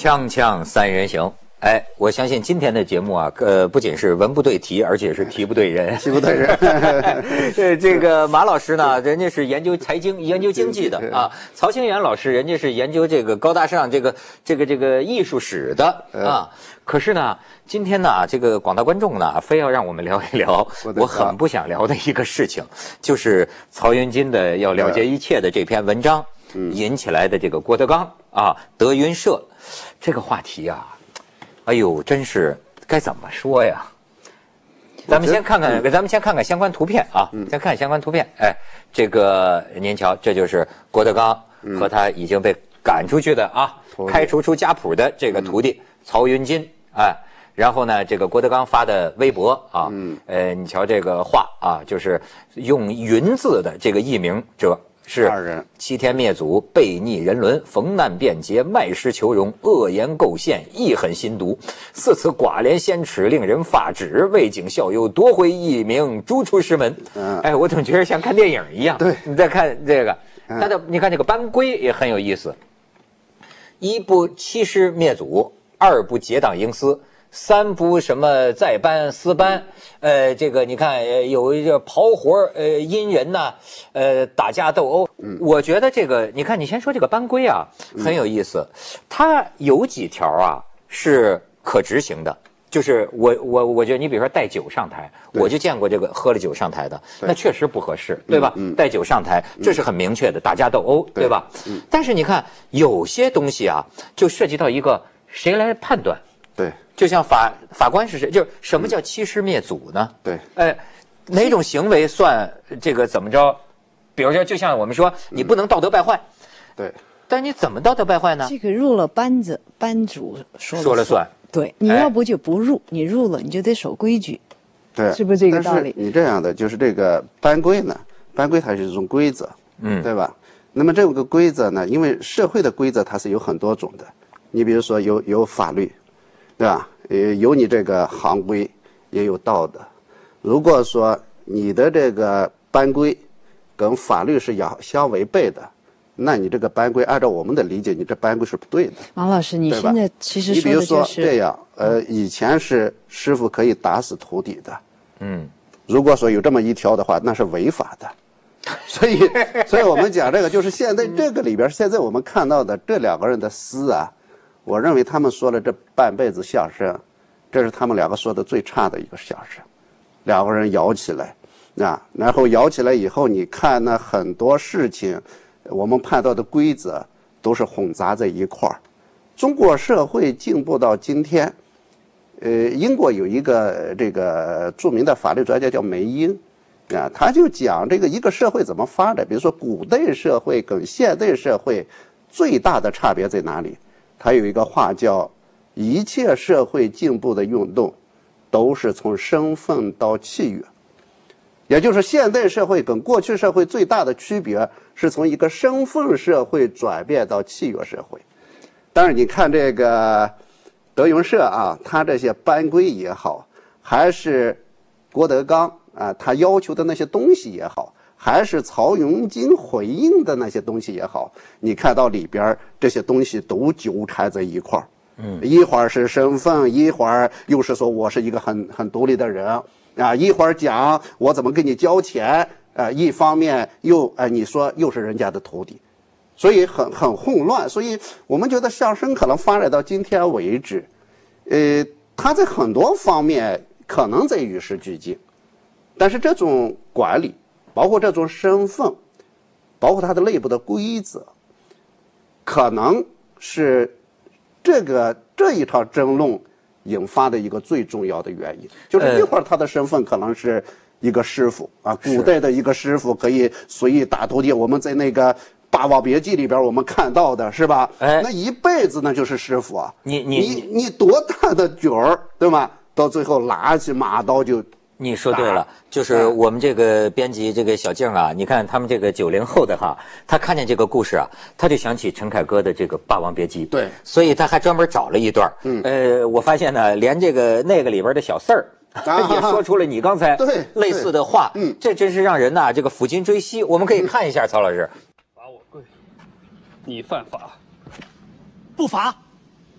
锵锵三人行，哎，我相信今天的节目啊，不仅是文不对题，而且是题不对人， 题不对人。 这个马老师呢，人家是研究财经、研究经济的啊；曹清源老师，人家是研究这个高大上这个艺术史的啊。可是呢，今天呢，这个广大观众呢，非要让我们聊一聊我很不想聊的一个事情，就是曹云金的《要了解一切》的这篇文章引起来的这个郭德纲啊，德云社这个话题啊。哎呦，真是该怎么说呀？咱们先看看相关图片啊，先看相关图片。哎，这个您瞧，这就是郭德纲和他已经被赶出去的啊，开除出家谱的这个徒弟曹云金。哎，然后呢，这个郭德纲发的微博啊，你瞧这个话啊，就是用云字的这个译名者。是欺天灭祖、背逆人伦、逢难变节、卖诗求荣、恶言构陷、意狠心毒，四此寡廉鲜耻，令人发指。为警效尤，夺回一名，逐出师门。哎，我怎么觉得像看电影一样？ 对， 你再看这个，他的你看这个班规也很有意思。一不欺师灭祖，二不结党营私。三不什么再班私班，这个你看有一个刨活阴人呐，打架斗殴。我觉得这个，你看你先说这个班规啊，很有意思。它有几条啊是可执行的，就是我觉得你比如说带酒上台，我就见过这个喝了酒上台的，那确实不合适，对吧？带酒上台，这是很明确的，打架斗殴，对吧？但是你看有些东西啊，就涉及到一个谁来判断？ 对。 就像法官是谁？就是什么叫欺师灭祖呢？ 对， 哪种行为算这个怎么着？比如说，就像我们说，你不能道德败坏。 对， 但你怎么道德败坏呢？ 这个入了班子，班主说了算。对，你要不就不入，你入了你就得守规矩。 对， 是不是这个道理？ 但是你这样的就是这个班规呢，班规它是一种规则，对吧？那么这个规则呢，因为社会的规则它是有很多种的，你比如说有法律。对吧？有你这个行规，也有道德。如果说你的这个班规跟法律是相违背的，那你这个班规按照我们的理解，你这班规是不对的。 王老师，你现在其实说的就是， 你比如说这样，以前是师傅可以打死徒弟的，如果说有这么一条的话，那是违法的。所以我们讲这个，就是现在这个里边，现在我们看到的这两个人的诗啊。我认为他们说了这半辈子相声，这是他们两个说的最差的一个相声。两个人摇起来，然后摇起来以后，你看那很多事情，我们判断的规则都是混杂在一块儿。中国社会进步到今天，英国有一个这个著名的法律专家叫梅因，他就讲这个一个社会怎么发展，比如说古代社会跟现代社会最大的差别在哪里？他有一个话叫“一切社会进步的运动，都是从身份到契约”，也就是现代社会跟过去社会最大的区别是从一个身份社会转变到契约社会。当然，你看这个德云社啊，他这些班规也好，还是郭德纲啊他要求的那些东西也好。还是曹云金回应的那些东西也好，你看到里边这些东西都纠缠在一块儿，一会儿是身份，一会儿又是说我是一个很独立的人啊，一会儿讲我怎么给你交钱，一方面又你说又是人家的徒弟，所以很混乱。所以我们觉得相声可能发展到今天为止，它在很多方面可能在与时俱进，但是这种管理。包括这种身份，包括它的内部的规则，可能是这一场争论引发的一个最重要的原因。就是一会儿他的身份可能是一个师傅啊，古代的一个师傅可以随意打徒弟。我们在那个《霸王别姬》里边我们看到的是吧？那一辈子那就是师傅啊。你多大的角儿，对吗？到最后拿起马刀就。 你说对了，就是我们这个编辑这个小静啊，你看他们这个90后的哈，他看见这个故事啊，他就想起陈凯歌的这个《霸王别姬》， 对， 所以他还专门找了一段。我发现呢，连这个那个里边的小四儿也说出了你刚才类似的话，这真是让人呐这个抚今追昔。我们可以看一下曹老师， 罚我跪，你犯法， 不罚。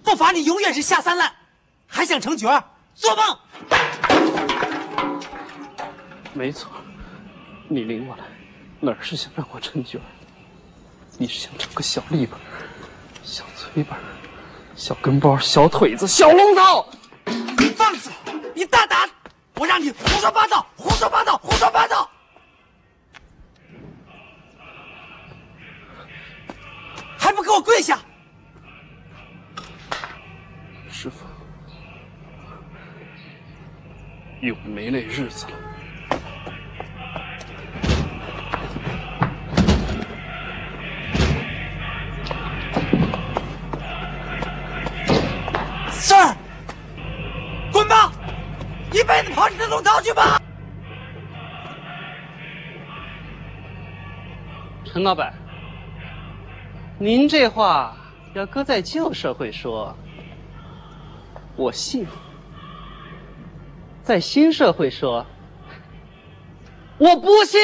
不罚你永远是下三滥，还想成角儿，做梦！ 没错，你领我来，哪儿是想让我成角儿？你是想成个小立本、小崔本、小跟包、小腿子、小龙套。 你放肆！你大胆！我让你胡说八道，胡说八道，胡说八道！还不给我跪下！ 师傅，又没那日子了。 Sir， 滚吧！一辈子跑你的龙套去吧！ 陈老板，您这话要搁在旧社会说，我信；在新社会说，我不信。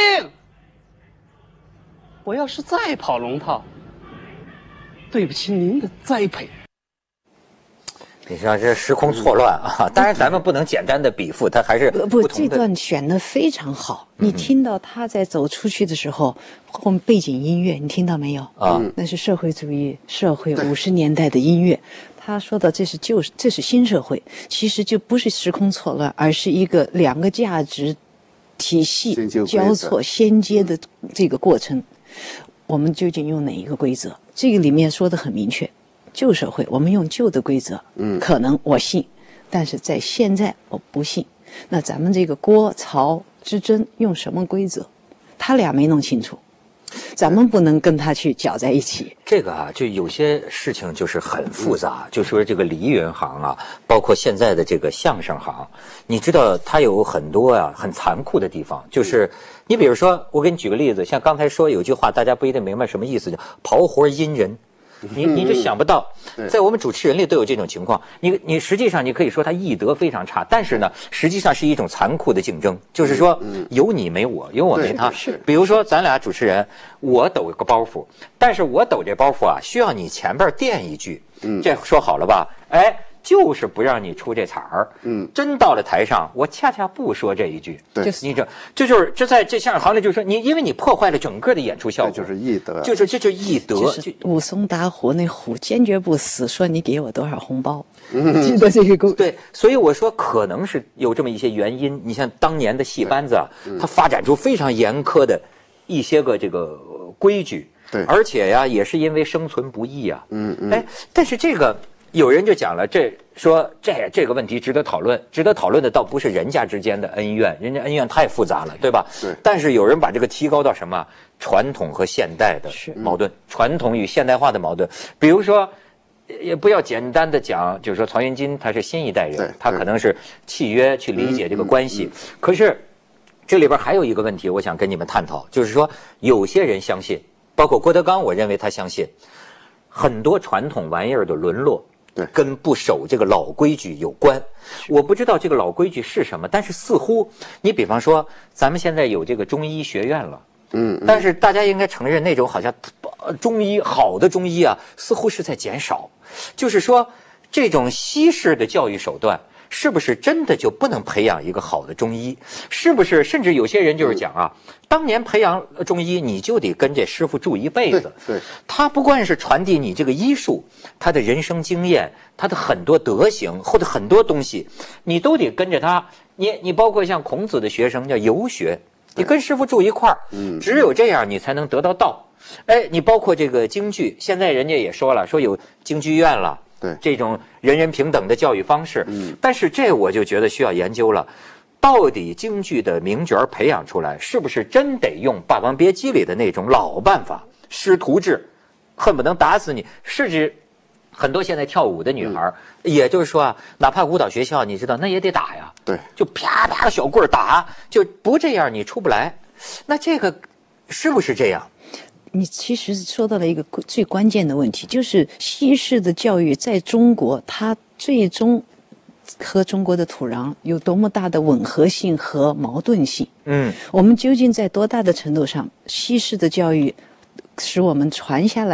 我要是再跑龙套，对不起您的栽培。 你说这时空错乱啊！当然，咱们不能简单的比附，它还是不，这段选的非常好。你听到他在走出去的时候，后面背景音乐，你听到没有？啊，那是社会主义社会50年代的音乐。他说的这是新社会，其实就不是时空错乱，而是两个价值体系交错衔接的这个过程。我们究竟用哪一个规则？这个里面说的很明确。旧社会，我们用旧的规则，可能我信，但是在现在我不信。那咱们这个郭曹之争用什么规则？他俩没弄清楚，咱们不能跟他去搅在一起。 这个啊，就有些事情就是很复杂。就说这个梨园行啊，包括现在的这个相声行，你知道它有很多啊很残酷的地方。就是你比如说，我给你举个例子，像刚才说有句话，大家不一定明白什么意思，叫“刨活阴人”。你就想不到，在我们主持人里都有这种情况。你实际上你可以说他艺德非常差，但是呢，实际上是一种残酷的竞争，就是说有你没我，有我没他。 是， 比如说咱俩主持人，我抖个包袱，但是我抖这包袱啊，需要你前边垫一句，这说好了吧？哎。就是不让你出这彩儿，真到了台上，我恰恰不说这一句， 对， 这在这相声行里就是说你，因为你破坏了整个的演出效果， 这就是艺德， 这就艺德。 武松打虎，那虎坚决不死，说你给我多少红包，记得这个对，所以我说可能是有这么一些原因。你像当年的戏班子啊，它发展出非常严苛的一些个这个规矩， 对， 而且呀，也是因为生存不易啊，哎，但是这个。有人就讲了，说这个问题值得讨论，值得讨论的倒不是人家之间的恩怨，人家恩怨太复杂了，对吧？ 对。 但是有人把这个提高到什么传统和现代的矛盾，传统与现代化的矛盾。比如说，也不要简单的讲，就是说曹云金他是新一代人，他可能是契约去理解这个关系。可是这里边还有一个问题，我想跟你们探讨，就是说有些人相信，包括郭德纲，我认为他相信很多传统玩意儿的沦落。 对， 跟不守这个老规矩有关。我不知道这个老规矩是什么，但是似乎你比方说，咱们现在有这个中医学院了，但是大家应该承认，那种好像中医好的中医啊，似乎是在减少。就是说，这种西式的教育手段。是不是真的就不能培养一个好的中医？是不是？甚至有些人就是讲啊，当年培养中医，你就得跟这师傅住一辈子。 对， 他不光是传递你这个医术，他的人生经验，他的很多德行或者很多东西，你都得跟着他。你包括像孔子的学生叫游学，你跟师傅住一块儿，只有这样你才能得到道。哎，你包括这个京剧，现在人家也说了，说有京剧院了。 对， 这种人人平等的教育方式，但是这我就觉得需要研究了。到底京剧的名角培养出来，是不是真得用《霸王别姬》里的那种老办法，师徒制，恨不能打死你？甚至很多现在跳舞的女孩，也就是说啊，哪怕舞蹈学校，你知道那也得打呀， 对， 就啪啪小棍打，就不这样你出不来。那这个是不是这样？ 你其实说到了一个最关键的问题，就是西式的教育在中国，它最终和中国的土壤有多么大的吻合性和矛盾性。我们究竟在多大的程度上，西式的教育使我们传下来了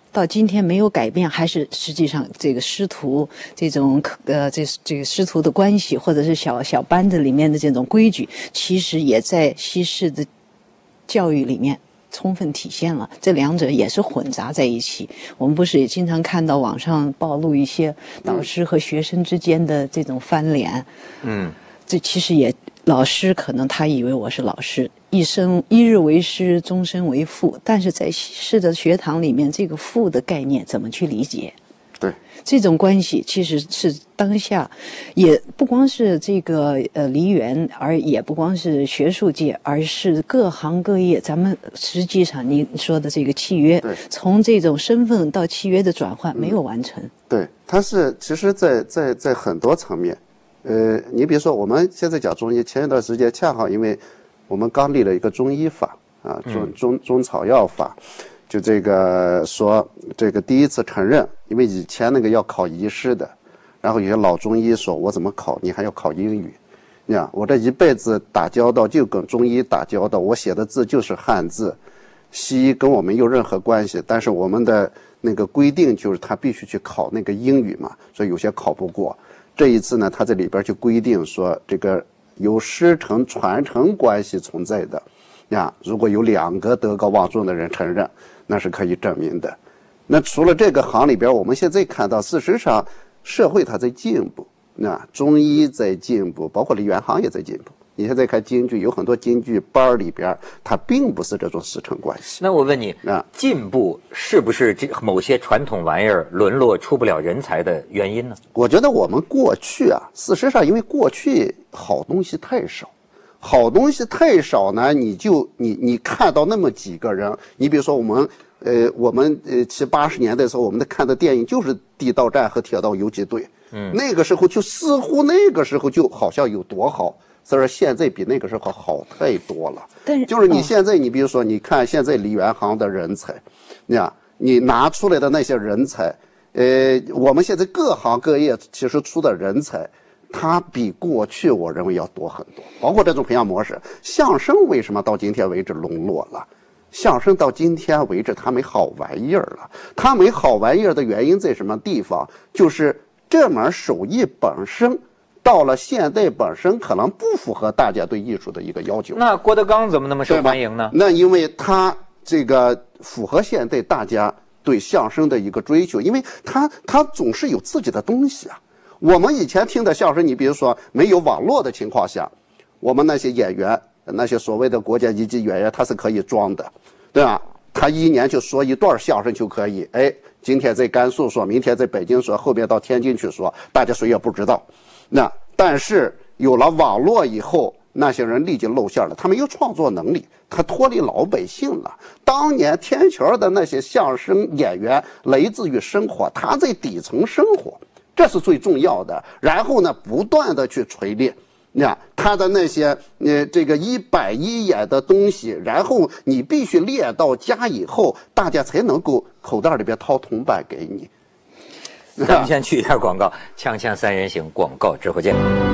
到今天没有改变，还是实际上这个师徒这种这个师徒的关系，或者是小班子里面的这种规矩，其实也在西式的教育里面充分体现了，这两者也是混杂在一起。我们不是也经常看到网上暴露一些导师和学生之间的这种翻脸？这其实也老师可能他以为我是老师，一日为师，终身为父，但是在西式的学堂里面，这个父的概念怎么去理解？ 对， 这种关系其实是当下，也不光是这个梨园，而也不光是学术界，而是各行各业。咱们实际上您说的这个契约，从这种身份到契约的转换没有完成。 对，它是其实在很多层面，你比如说我们现在讲中医，前一段时间恰好因为我们刚立了一个中医法啊，中草药法。就这个说，这个第一次承认，因为以前那个要考医师的，然后有些老中医说，我怎么考？你还要考英语？你看我这一辈子打交道就跟中医打交道，我写的字就是汉字，西医跟我没有任何关系，但是我们的那个规定就是他必须去考那个英语嘛，所以有些考不过。这一次呢，他在里边就规定说，这个有师承传承关系存在的，呀，如果有2个德高望重的人承认。那是可以证明的。那除了这个行里边，我们现在看到，事实上社会它在进步，那中医在进步，包括梨园行也在进步。你现在看京剧，有很多京剧班里边，它并不是这种师承关系。 那我问你，进步是不是某些传统玩意儿沦落出不了人才的原因呢？ 我觉得我们过去啊，事实上因为过去好东西太少。好东西太少呢，你看到那么几个人，你比如说我们70、80年代的时候，我们看的电影就是地道战和铁道游击队，那个时候就似乎那个时候就好像有多好，所以说现在比那个时候好太多了。 但是就是你现在，你比如说，你看现在梨园行的人才，你拿出来的那些人才，我们现在各行各业其实出的人才。它比过去我认为要多很多，包括这种培养模式。相声为什么到今天为止沦落了？相声到今天为止它没好玩意儿了。它没好玩意儿的原因在什么地方？就是这门手艺本身到了现代本身可能不符合大家对艺术的一个要求。 那郭德纲怎么那么受欢迎呢？ 那因为他这个符合现代大家对相声的一个追求，因为他总是有自己的东西啊。我们以前听的相声，你比如说没有网络的情况下，我们那些演员，那些所谓的国家一级演员，他是可以装的，对吧？他1年就说一段相声就可以，今天在甘肃说，明天在北京说，后边到天津去说，大家谁也不知道。但是有了网络以后，那些人立即露馅了，他没有创作能力，他脱离老百姓了。当年天桥的那些相声演员来自于生活，他在底层生活。这是最重要的，然后呢，不断的去锤炼，他的那些这个110眼的东西，然后你必须练到家以后，大家才能够口袋里边掏铜板给你。 咱们先去一下广告，锵锵三人行广告之后见。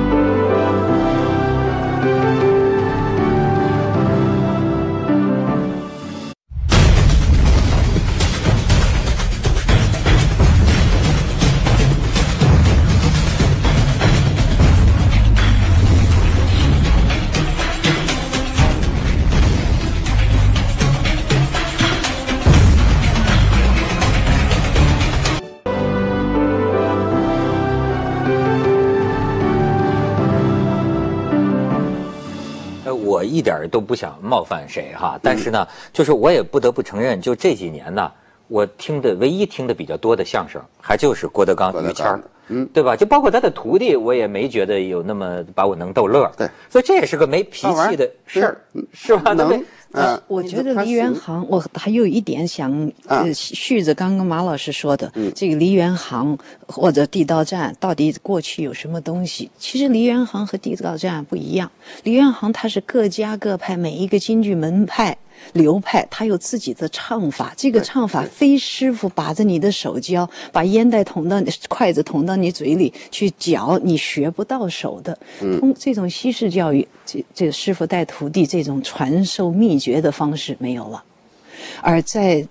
我一点都不想冒犯谁哈，但是呢，就是我也不得不承认，就这几年呢，我唯一听的比较多的相声，还就是郭德纲、于谦儿，对吧？就包括他的徒弟，我也没觉得有那么把我能逗乐。对，所以这也是个没脾气的事儿，是吧？能。 我觉得梨园行，我还有一点想续着刚刚马老师说的，这个梨园行或者地道战到底过去有什么东西？其实梨园行和地道战不一样，梨园行它是各家各派，每一个京剧门派流派，它有自己的唱法，这个唱法非师傅把着你的手教，把烟袋筷子捅到你嘴里去嚼，你学不到手的。这种西式教育，这个师傅带徒弟这种传授秘诀的方式没有了，而在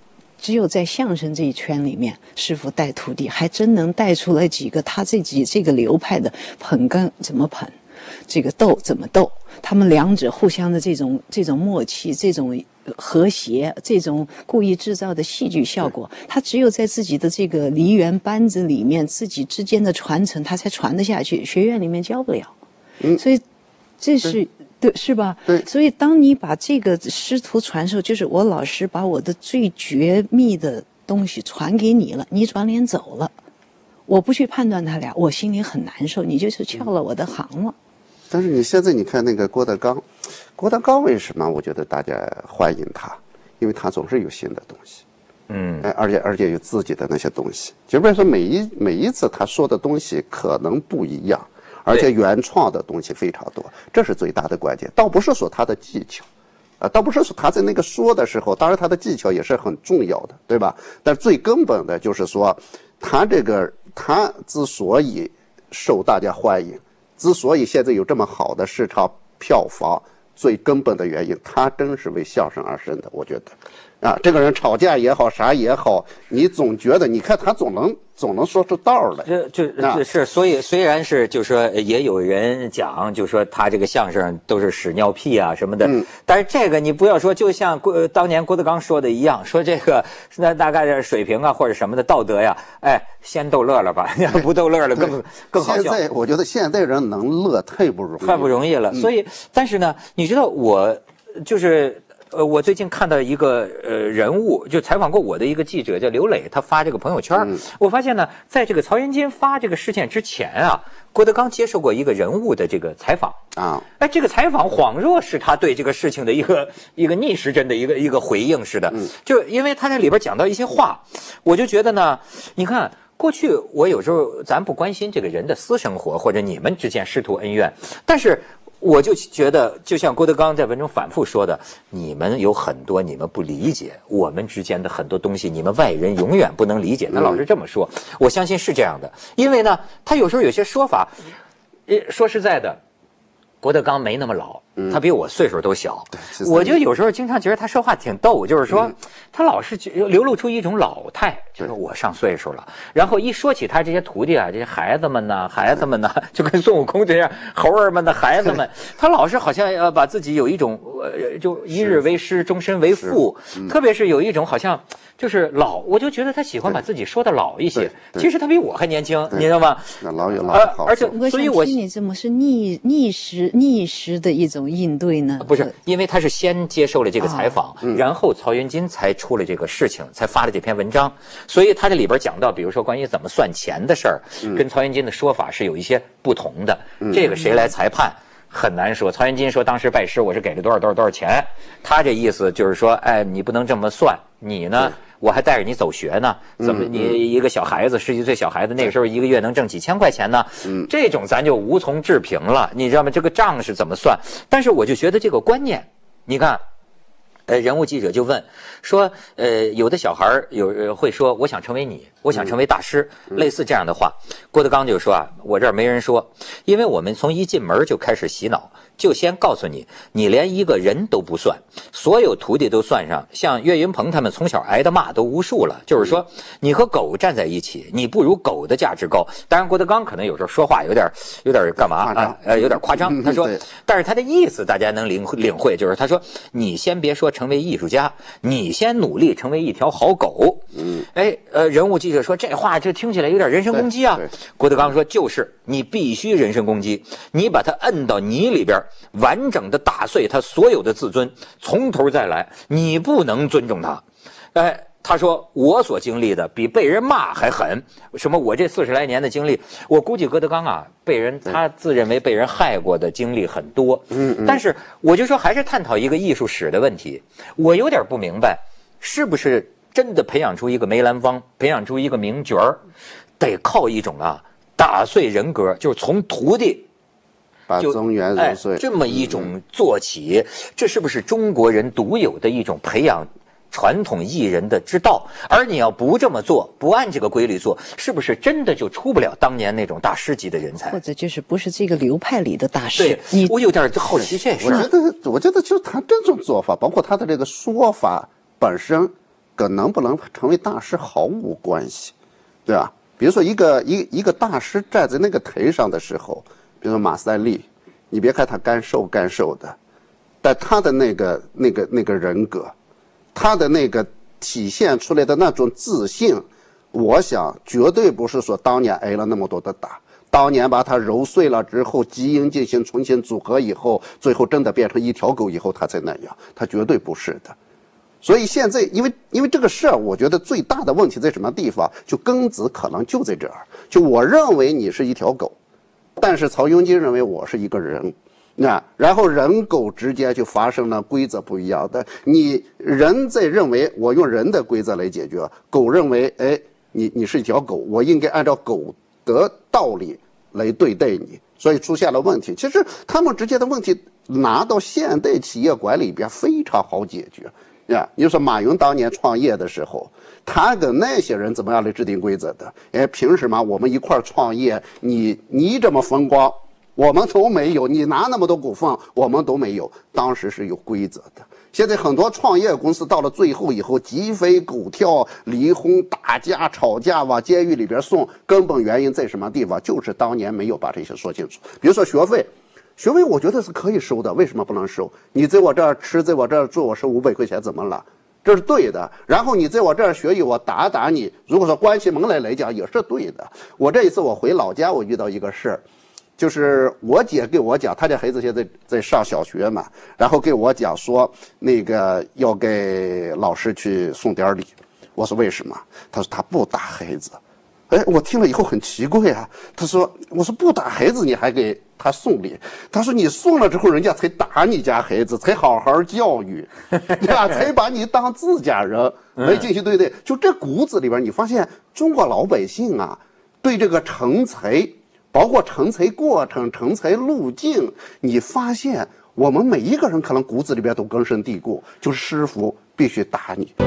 只有在相声这一圈里面，师傅带徒弟，还真能带出来几个他自己这个流派的捧哏怎么捧，这个斗怎么斗，他们两者互相的这种默契，这种和谐，这种故意制造的戏剧效果，他只有在自己的这个梨园班子里面，自己之间的传承，他才传得下去。学院里面教不了，所以这是对，是吧？ 对。 所以当你把这个师徒传授，就是我老师把我的最绝密的东西传给你了，你转脸走了，我不去判断他俩，我心里很难受，你就是撬了我的行了。 但是你现在你看那个郭德纲为什么我觉得大家欢迎他？因为他总是有新的东西，而且有自己的那些东西。就比如说每一次他说的东西可能不一样，而且原创的东西非常多，这是最大的关键。倒不是说他的技巧，倒不是说他在那个说的时候，当然他的技巧也是很重要的，对吧？但最根本的就是说，他之所以受大家欢迎。之所以现在有这么好的市场票房，最根本的原因，他真是为相声而生的。我觉得，这个人吵架也好，啥也好，你总觉得，你看他总能说出道来。 是，所以虽然是就说也有人讲，就说他这个相声都是屎尿屁啊什么的，但是这个你不要说，就像当年郭德纲说的一样，说这个那大概的水平啊或者什么的道德呀，先逗乐了吧，要不逗乐了更好笑。 现在我觉得现在人能乐太不容易了， 所以但是呢，你知道我就是。我最近看到一个人物，就采访过我的一个记者叫刘磊，他发这个朋友圈，我发现呢，在这个曹云金发这个事件之前啊，郭德纲接受过一个人物的这个采访啊，这个采访恍若是他对这个事情的一个逆时针的一个回应似的，就因为他在里边讲到一些话，我就觉得呢，你看。过去我有时候咱不关心这个人的私生活或者你们之间师徒恩怨，但是我就觉得就像郭德纲在文中反复说的，你们有很多你们不理解我们之间的很多东西，你们外人永远不能理解。他老是这么说，我相信是这样的，因为呢他有时候有些说法说实在的，郭德纲没那么老，他比我岁数都小，我就有时候经常觉得他说话挺逗，就是说他老是流露出一种老态，就是我上岁数了，然后一说起他这些徒弟啊，这些孩子们呢，就跟孙悟空这样猴儿们的孩子们，他老是好像要把自己有一种就一日为师，终身为父，特别是有一种好像就是老，我就觉得他喜欢把自己说的老一些，其实他比我还年轻，你知道吗？ 那老有老的好， 而且所以我听你这么是逆时的一种应对呢？ 不是，因为他是先接受了这个采访，然后曹云金才出了这个事情，才发了这篇文章，所以他这里边讲到，比如说关于怎么算钱的事儿，跟曹云金的说法是有一些不同的。这个谁来裁判很难说。曹云金说当时拜师我是给了多少钱，他这意思就是说，你不能这么算，你呢？我还带着你走学呢，怎么你一个小孩子，10几岁小孩子，那个时候一个月能挣几千块钱呢？这种咱就无从置评了，你知道吗？这个账是怎么算？但是我就觉得这个观念，你看。人物记者就问说，有的小孩会说，我想成为你，我想成为大师，类似这样的话。郭德纲就说啊，我这儿没人说，因为我们从一进门就开始洗脑，就先告诉你，你连一个人都不算，所有徒弟都算上，像岳云鹏他们从小挨的骂都无数了，就是说你和狗站在一起，你不如狗的价值高。当然，郭德纲可能有时候说话有点干嘛啊？有点夸张。他说，但是他的意思大家能领会，就是他说，你先别说成为艺术家，你先努力成为一条好狗。人物记者说这话这听起来有点人身攻击啊。郭德纲说就是你必须人身攻击，你把他摁到泥里边，完整的打碎他所有的自尊，从头再来，你不能尊重他。他说我所经历的比被人骂还狠，什么我这40来年的经历，我估计郭德纲啊他自认为被人害过的经历很多。但是我就说还是探讨一个艺术史的问题，我有点不明白，是不是真的培养出一个梅兰芳，培养出一个名角儿，得靠一种打碎人格，就是从徒弟把宗元揉碎， 这么一种做起，这是不是中国人独有的一种培养传统艺人的之道？而你要不这么做，不按这个规律做，是不是真的就出不了当年那种大师级的人才？ 或者就是不是这个流派里的大师？ 我有点好奇这事。 我觉得就是他这种做法，包括他的这个说法本身， 跟能不能成为大师毫无关系，对吧？比如说一个大师站在那个台上的时候，比如说马三立，你别看他干瘦的，但他的那个人格，他的那个体现出来的那种自信，我想绝对不是说当年挨了那么多的打，当年把他揉碎了之后，基因进行重新组合以后，最后真的变成一条狗以后，他才那样，他绝对不是的。所以现在，因为这个事儿，我觉得最大的问题在什么地方？就庚子可能就在这儿。就我认为你是一条狗，但是曹云金认为我是一个人，然后人狗之间就发生了规则不一样的。你人在认为我用人的规则来解决，狗认为你是一条狗，我应该按照狗的道理来对待你，所以出现了问题。其实他们之间的问题拿到现代企业管理边非常好解决。你说马云当年创业的时候，他跟那些人怎么样来制定规则的？凭什么我们一块创业，你这么风光，我们都没有，你拿那么多股份，我们都没有。当时是有规则的。现在很多创业公司到了最后以后，鸡飞狗跳，离婚、打架、吵架，往监狱里边送，根本原因在什么地方？就是当年没有把这些说清楚。比如说学费我觉得是可以收的，为什么不能收？你在我这儿吃，在我这儿住，我收500块钱怎么了？这是对的。然后你在我这儿学艺，我打你，如果说关起门来讲也是对的。我这一次我回老家，我遇到一个事儿，就是我姐给我讲，她家孩子现在在上小学嘛，然后给我讲说那个要给老师去送点礼。我说为什么？她说她不打孩子。我听了以后很奇怪啊。我说不打孩子你还给他送礼？他说你送了之后，人家才打你家孩子，才好好教育，对吧？才把你当自家人来进行对待。就这骨子里边，你发现中国老百姓啊，对这个成才，包括成才过程、成才路径，你发现我们每一个人可能骨子里边都根深蒂固，就是师傅必须打你。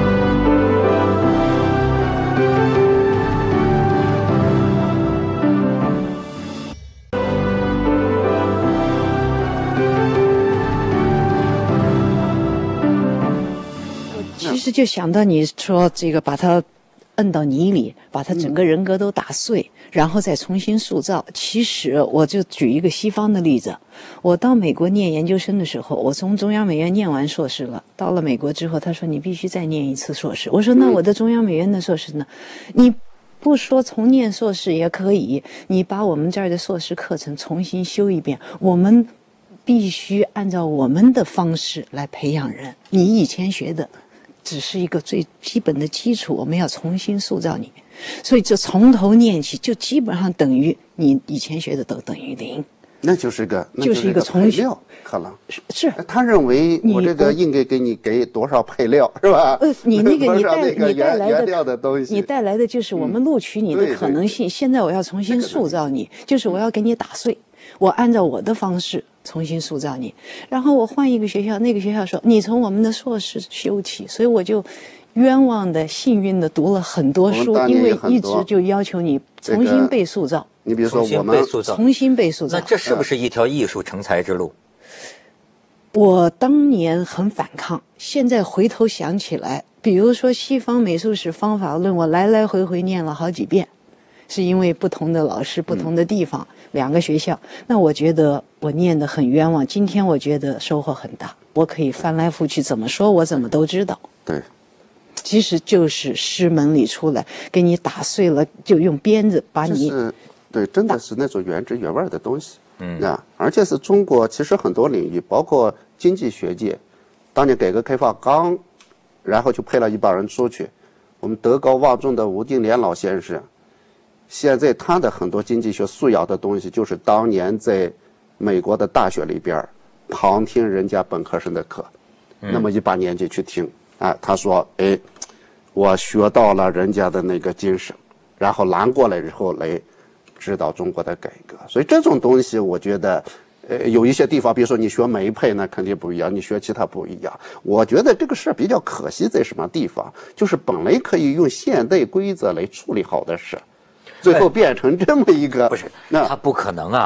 其实就想到你说这个把他摁到泥里，把他整个人格都打碎，然后再重新塑造。其实我就举一个西方的例子，我到美国念研究生的时候，我从中央美院念完硕士了，到了美国之后，他说你必须再念一次硕士。我说那我的中央美院的硕士呢？你不说重念硕士也可以，你把我们这儿的硕士课程重新修一遍，我们必须按照我们的方式来培养人。你以前学的只是一个最基本的基础，我们要重新塑造你，所以就从头念起，就基本上等于你以前学的都等于0。 那就是一个重新可能是他认为我这个应该给多少配料是吧？ 你那个你带来原料的东西， 你带来的就是我们录取你的可能性。现在我要重新塑造你，就是我要给你打碎，我按照我的方式重新塑造你。然后我换一个学校，那个学校说你从我们的硕士修起，所以我就冤枉的、幸运的读了很多书，因为一直就要求你重新被塑造。 你比如说我们重新被塑造， 那这是不是一条艺术成才之路？ 我当年很反抗，现在回头想起来，比如说西方美术史方法论，我来来回回念了好几遍，是因为不同的老师、不同的地方、2个学校。那我觉得我念得很冤枉，今天我觉得收获很大，我可以翻来覆去怎么说，我怎么都知道。 对。 其实就是师门里出来，给你打碎了，就用鞭子把你。 对，真的是那种原汁原味的东西。而且是中国其实很多领域，包括经济学界，当年改革开放刚，然后就派了一帮人出去。我们德高望重的吴敬琏老先生，现在他的很多经济学素养的东西，就是当年在美国的大学里边旁听人家本科生的课，那么一把年纪去听他说我学到了人家的那个精神，然后拿过来之后来指导中国的改革。所以这种东西我觉得有一些地方，比如说你学梅派那肯定不一样，你学其他不一样。我觉得这个事比较可惜在什么地方，就是本来可以用现代规则来处理好的事，最后变成这么一个不是，他不可能啊。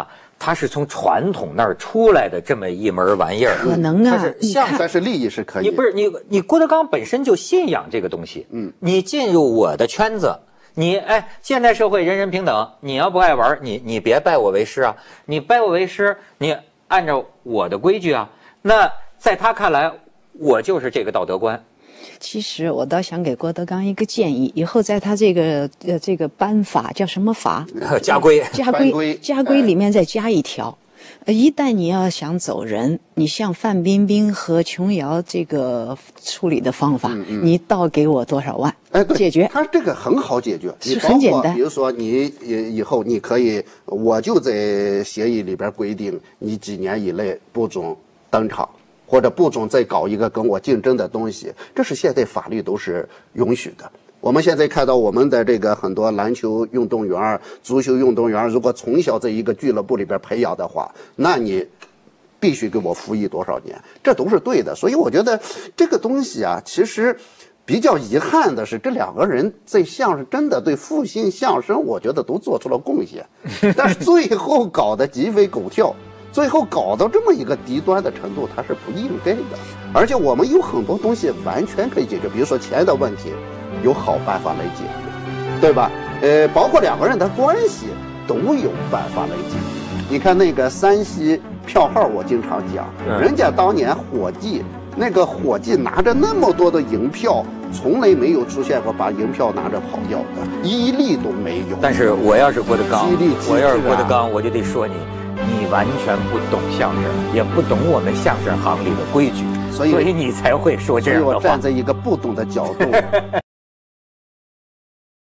它是从传统那儿出来的这么一门玩意儿。 可能啊， 但是利益是可以。 你不是你郭德纲本身就信仰这个东西，你进入我的圈子。现代社会人人平等，你要不爱玩，你别拜我为师啊！你拜我为师，你按照我的规矩啊。那在他看来，我就是这个道德观。 其实我倒想给郭德纲一个建议，以后在他这个班法叫什么法？ 家规里面再加一条。一旦你要想走人，你像范冰冰和琼瑶这个处理的方法，你倒给我多少万，解决。 他这个很好解决， 是很简单。 比如说你以后你可以，我就在协议里边规定，你几年以内不准登场，或者不准再搞一个跟我竞争的东西，这是现在法律都是允许的。我们现在看到我们的这个很多篮球运动员、足球运动员，如果从小在一个俱乐部里边培养的话，那你必须给我服役多少年，这都是对的。所以我觉得这个东西啊，其实比较遗憾的是，这两个人在相声真的对复兴相声，我觉得都做出了贡献，但是最后搞得鸡飞狗跳。最后搞到这么一个极端的程度，它是不应该的。而且我们有很多东西完全可以解决，比如说钱的问题，有好办法来解决，对吧？包括两个人的关系都有办法来解决。你看那个山西票号，我经常讲，人家当年伙计，那个伙计拿着那么多的银票，从来没有出现过把银票拿着跑掉的，一例都没有。 但是我要是郭德纲，我就得说你完全不懂相声，也不懂我们相声行里的规矩，所以你才会说这样的话。 所以我站在一个不懂的角度